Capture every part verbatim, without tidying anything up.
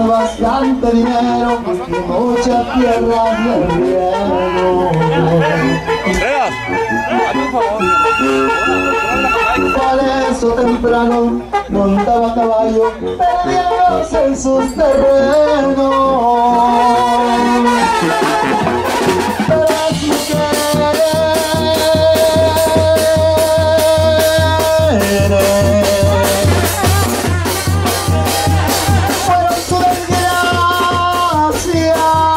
ganas bastante dinero y mucha tierra de riego. Por eso temprano montaba a caballo perdiéndose en sus terrenos. Pero las mujeres fueron su desgracia.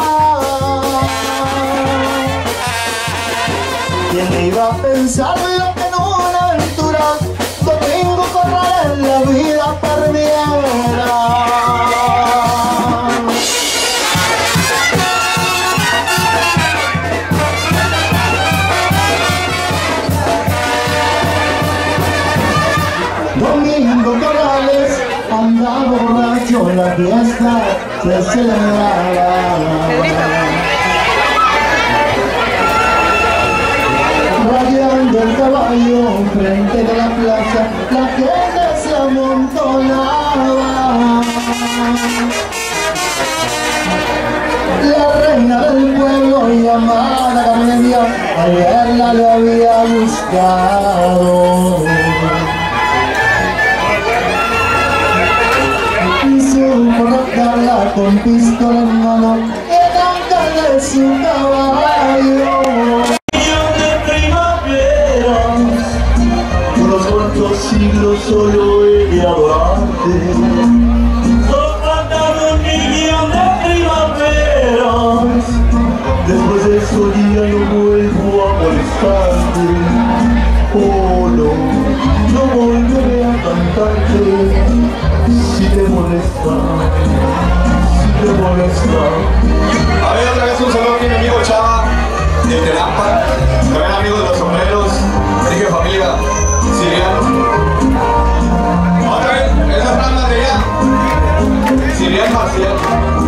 ¿Quién iba a pensar lo que en una aventura Domingo Corral en la vida perdiera? Domingo Corrales andaba borracho, la fiesta se celebraba. Rayando el caballo frente de la plaza, la gente se amontonaba. La reina del pueblo llamada Carmelia, al verla le había gustado. Cortarla con pistola en mano y arrancarle su caballo. De primavera, unos cuantos siglos solo he de adorarte. Solo faltan un millón de primaveras. Después de eso ya no vuelvo a molestarte. Oh no, no volveré a cantarte. Si te molesta, si te molesta. A ver, otra vez un saludo aquí, mi amigo Chava, de Telampa, también amigo de los sombreros, dije familia, Siriano. Otra vez, esa banda de allá, Sirian Marcial.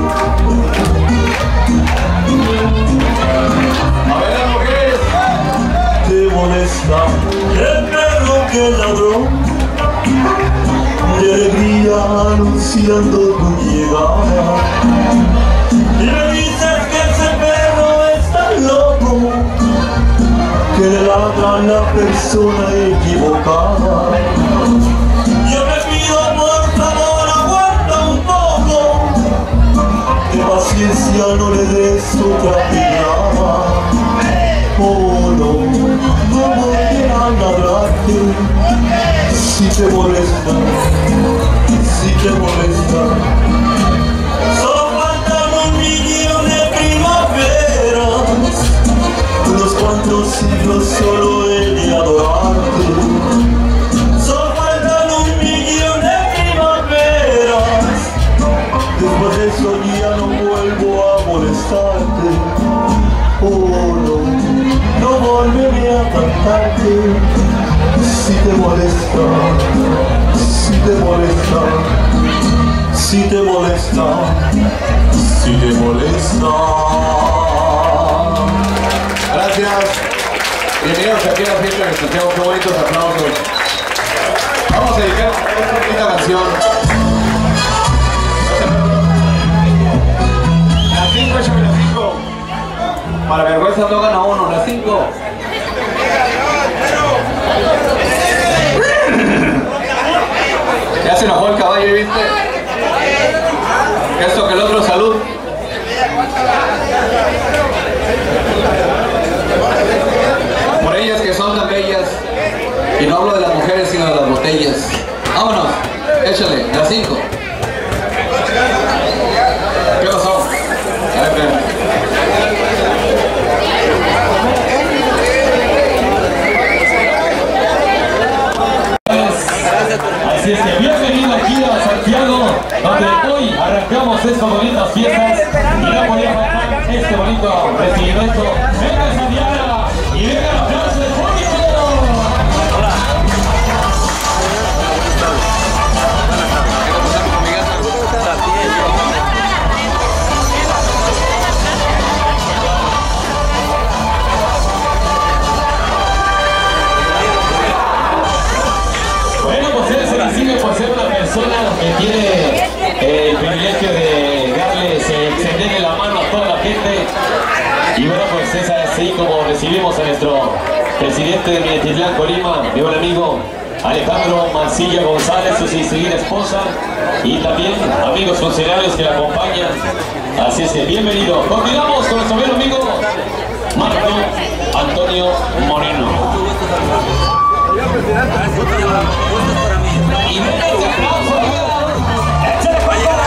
A ver, las mujeres. Te molesta el perro que ladró de alegría anunciando tu llegada. Y me dices que ese perro está loco, que le ladra a la persona equivocada. Yo me pido por favor, aguanta un poco, de paciencia no le des otra pijama. Oh no, no voy a ladrarte. Si te molesta, si te molesta. Solo faltan un millón de primaveras, unos cuantos siglos solo he de adorarte. Solo faltan un millón de primaveras. Después de eso ya no vuelvo a molestarte. Oh no, no volveré a cantarte. Si te molesta, si te molesta, si te molesta, si te molesta. Gracias. Bienvenidos aquí a la fiesta de Santiago, qué bonitos aplausos. Vamos a dedicar esta bonita canción. Las cinco, échame las cinco. Para vergüenza no gana uno, las cinco. Ya se enojó el caballo, ¿viste? Esto que el otro, salud. Por ellas que son tan bellas. Y no hablo de las mujeres sino de las botellas. Vámonos, échale, las cinco. ¿Qué pasó? A ver, espera. Así es que bienvenido aquí a Santiago, donde hoy arrancamos estas bonitas fiestas y no podía faltar este bonito recibimiento. ¡Venga Santiago! ¡Y venga el aplauso del público! Bueno, pues él se distingue por ser una persona que tiene el privilegio de así como recibimos a nuestro presidente de Minatitlán, Colima, mi buen amigo Alejandro Mancilla González, su distinguida esposa, y también amigos funcionarios que la acompañan. Así es que bienvenido. Continuamos con nuestro buen amigo Marco Antonio Moreno. Y venga ese aplauso, échale para allá.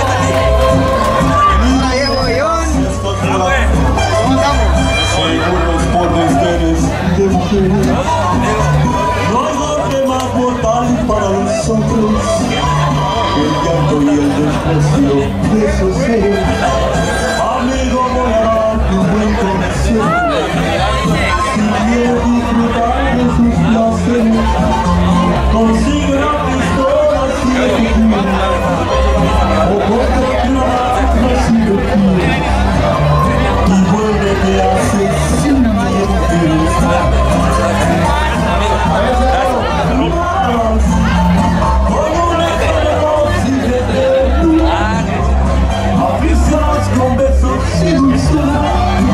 Seguros por ustedes de mujeres. No hay golpe más mortal para nosotros que el llanto y el desprecio de esos seres. Amigo, voy a dar un buen consejo. Si quieres disfrutar de sus placeres, consigue una pistola si te quieres, o ponte una mano si te quieres, y vuélvete a hacer sin miedo. Con un espejo si te quieres, avisas con besos y dulzura.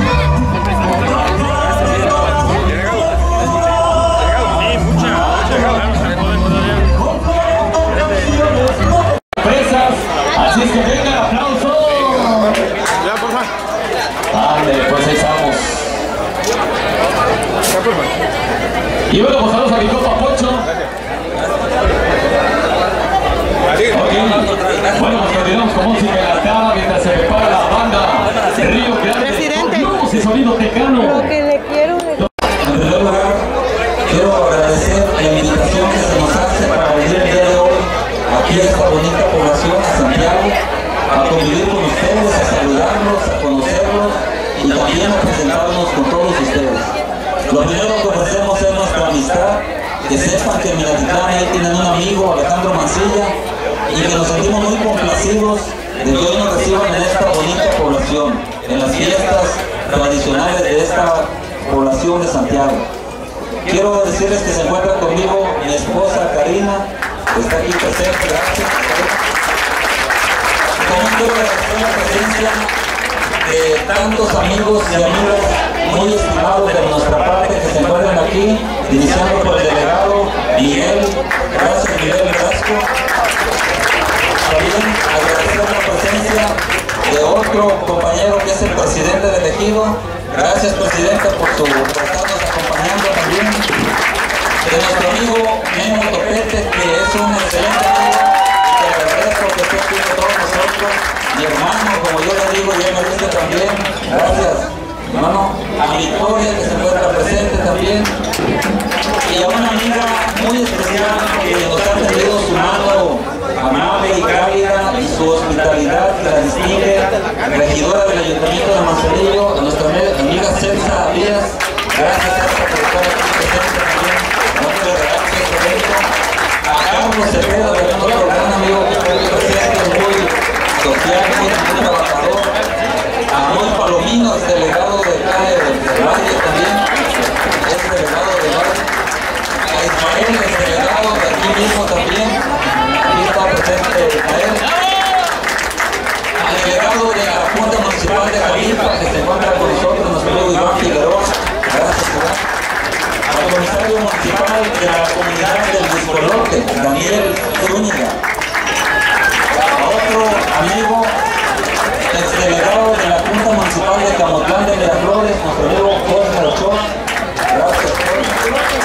Así es que venga el aplauso. Vale, pues ahí estamos. Y bueno, pues saludos a mi compa Pocho. Okay. Bueno, pues continuamos con música enlatada mientras se prepara la banda Río Grande. Presidente. Continuamos y sonido tecano. Lo que le quiero decir. En primer lugar, quiero agradecer la invitación que se nos hace para venir el día de hoy aquí a esta bonita población, a Santiago, a convivir con ustedes, a saludarlos, a conocerlos y también a presentarnos con todos ustedes. Lo primero que ofrecemos es nuestra amistad, que sepan que en Minatitlán ahí tienen un amigo, Alejandro Mancilla, y que nos sentimos muy complacidos de que hoy nos reciban en esta bonita población, en las fiestas tradicionales de esta población de Santiago. Quiero decirles que se encuentra conmigo mi esposa Karina, que está aquí presente, gracias. También quiero agradecer la presencia de tantos amigos y amigas muy estimados de nuestra parte que se encuentran aquí, iniciando por el delegado Miguel, gracias Miguel Velasco. También agradecer la presencia de otro compañero que es el presidente del ejido. Gracias presidente por, su, por estarnos acompañando también. De nuestro amigo Memo Topete, que es un excelente amigo y que agradezco que esté aquí con todos nosotros. Mi hermano, como yo le digo, y él me dice también, gracias hermano. A Victoria, que se encuentra presente también. Y a una amiga muy especial que nos ha tenido su mano amable y cálida y su hospitalidad que la distingue, regidora del Ayuntamiento de Manzanillo, a nuestra amiga Celsa Díaz. Gracias Celsa por estar aquí presente también. No te regales este evento. A Carlos Cepeda, de nuestro gran amigo que está aquí presente, muy social, muy, muy trabajador. A Roy Palominos, delegado de acá de Valle también, es delegado de Valle. A Ismael, es delegado de aquí mismo también. Aquí está presente Ismael. Al delegado de la Junta Municipal de Jalilpa, que se encuentra con nosotros, nuestro amigo Iván Figueroa. Gracias, Iván. Al comisario municipal de la comunidad del Discolote, Daniel Zúñiga. A otro amigo, exdelegado de la Junta Municipal de Camotlán de Miraflores, nuestro amigo Jorge Ochoa. Gracias, Jorge.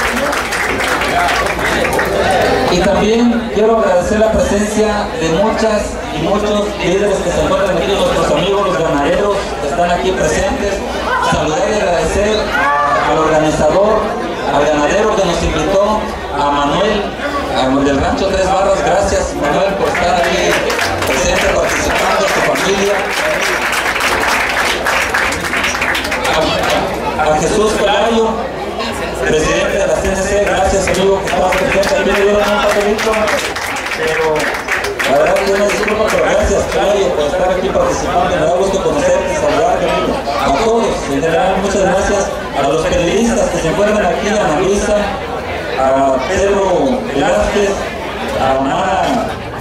Y también quiero agradecer la presencia de muchas y muchos líderes que se encuentran aquí, nuestros amigos los ganaderos que están aquí presentes. Saludar y agradecer al organizador, al ganadero que nos invitó, a Manuel, a del Rancho Tres Barras. Gracias Manuel por estar aquí presente, participando, su familia. A, a Jesús Pelayo, presidente de la C N C, gracias amigo que estaba presente. Aquí me dieron un papelito, pero la verdad que una disculpa, pero gracias Pelayo por estar aquí participando. Me da gusto conocerte, saludarte a todos. En general, muchas gracias a los periodistas que se encuentran aquí, a Marisa, a Pedro Velázquez, a Mara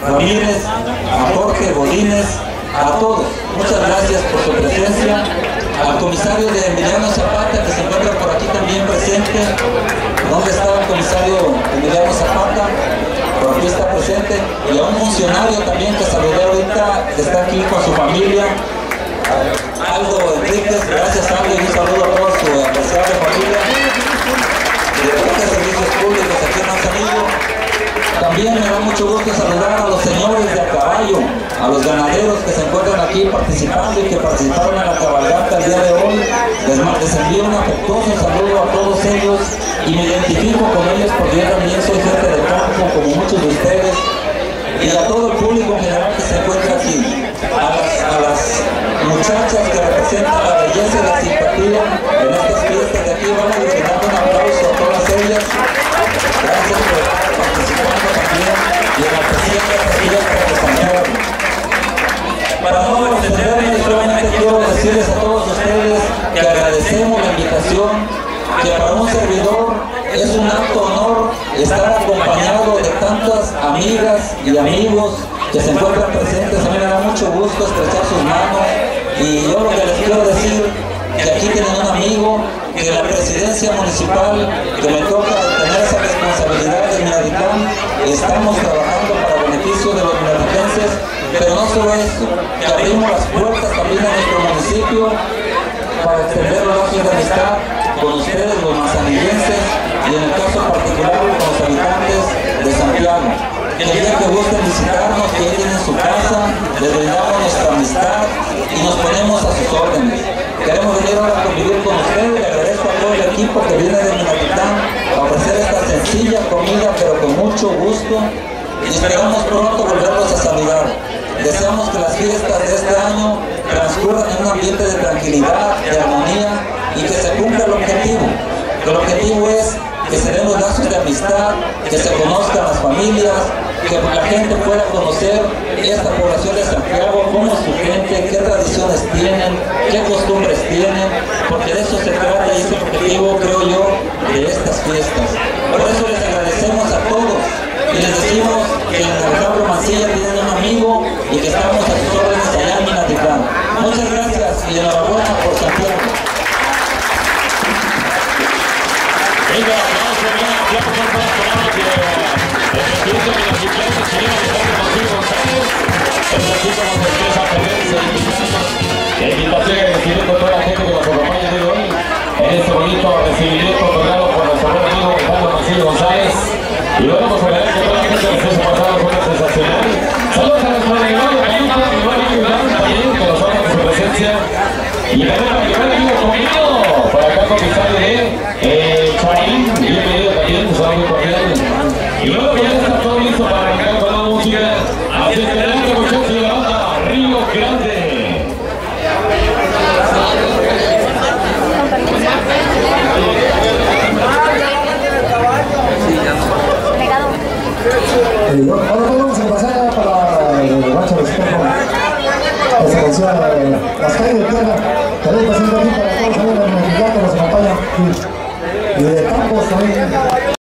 Ramírez, a Jorge Godínez, a todos. Muchas gracias por su presencia. al comisario de Emiliano Zapata, que se encuentra por aquí también presente. ¿Dónde está el comisario Emiliano Zapata? Por aquí está presente. Y a un funcionario también que saludé ahorita, que está aquí con su familia, Aldo Enríquez. Gracias, Aldo, y un saludo a toda su apreciable familia. Director de Servicios Públicos aquí en Manzanillo. También me da mucho gusto saludar a los señores de a caballo, a los ganaderos que se encuentran aquí participando y que participaron en la cabalgata el día de hoy. Les, les envío un afectuoso saludo a todos ellos y me identifico con ellos porque yo también soy gente de campo, como muchos de ustedes, y a todo el público en general que se encuentra aquí. A las, a las muchachas que representan la belleza y la simpatía en estas fiestas de aquí, vamos a brindar un aplauso a todas ellas. Gracias por estar participando también y en la presencia de las fiestas de Santiago. Para no extenderme, solamente quiero decirles a todos ustedes que agradecemos la invitación, que para un servidor es un alto honor estar acompañado de tantas amigas y amigos que se encuentran presentes. A mí me da mucho gusto estrechar sus manos y yo lo que les quiero decir que aquí tienen un amigo, que la presidencia municipal que me toca tener esa responsabilidad de Minatitlán, estamos trabajando para beneficio de los minatitenses, pero no solo eso, que abrimos las puertas también a nuestro municipio para extender los lazos de amistad con ustedes, los manzanillenses, y en el caso particular con los habitantes de Santiago. Que el día que gusten visitarnos, que lleguen en su casa, les brindamos nuestra amistad y nos ponemos a sus órdenes. Queremos venir ahora a convivir con ustedes. Le agradezco a todo el equipo que viene de Minatitlán a ofrecer esta sencilla comida, pero con mucho gusto, y esperamos pronto volverlos a saludar. Deseamos que las fiestas de este año transcurran en un ambiente de tranquilidad, de armonía, y que se cumpla el objetivo. El objetivo es que se den los lazos de amistad, que se conozcan las familias, que la gente pueda conocer esta población de Santiago, cómo es su gente, qué tradiciones tienen, qué costumbres tienen, porque de eso se trata y es el objetivo, creo yo, de estas fiestas. Por eso les agradecemos a todos y les decimos que en Alejandro Mancilla tienen un amigo y que estamos a sus órdenes allá en Minatitlán. Muchas gracias y enhorabuena por Santiago. Venga, vamos a ver, ya por favor, para que el presidente de la Ciudad de Chile, José González, el presidente de la empresa Perdense, la invitación que recibir con toda la gente que nos acompaña de hoy en este bonito recibimiento otorgado por nuestro buen amigo Alejandro Mancilla González. Y bueno, pues agradezco a toda la gente que se ha pasado con una sensacional. Saludos a nuestro amigo, amigo, también, que nos honra con su presencia. Y también a mi buen amigo conmigo, por acá comisario de eh, Charín, bienvenido también, un saludo muy cordial. Y luego,